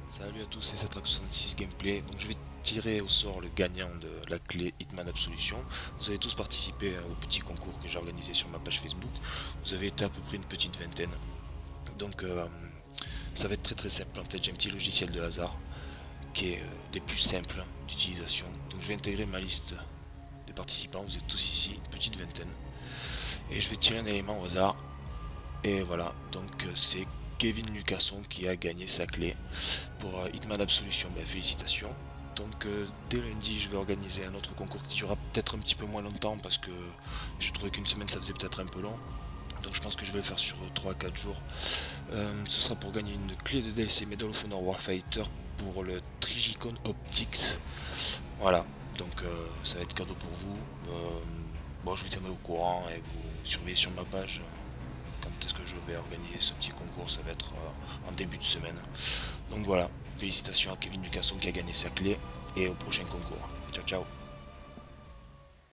Salut à tous, c'est Satrax66 Gameplay. Donc je vais tirer au sort le gagnant de la clé Hitman Absolution. Vous avez tous participé au petit concours que j'ai organisé sur ma page Facebook. Vous avez été à peu près une petite vingtaine. Donc ça va être très simple. En fait, j'ai un petit logiciel de hasard qui est des plus simples d'utilisation. Donc je vais intégrer ma liste des participants. Vous êtes tous ici, une petite vingtaine. Et je vais tirer un élément au hasard. Et voilà, donc c'est Kevin Lucasson qui a gagné sa clé pour Hitman Absolution. Ben, félicitations. Donc dès lundi, je vais organiser un autre concours qui durera peut-être un petit peu moins longtemps parce que je trouvais qu'une semaine ça faisait peut-être un peu long. Donc je pense que je vais le faire sur 3-4 jours. Ce sera pour gagner une clé de DLC Medal of Honor Warfighter pour le Trigicon Optics. Voilà, donc ça va être cadeau pour vous. Bon, je vous tiendrai au courant et vous surveillez sur ma page quand est-ce que je vais organiser ce petit concours. Ça va être en début de semaine. Donc voilà, félicitations à Kevin Lucasson qui a gagné sa clé et au prochain concours. Ciao ciao.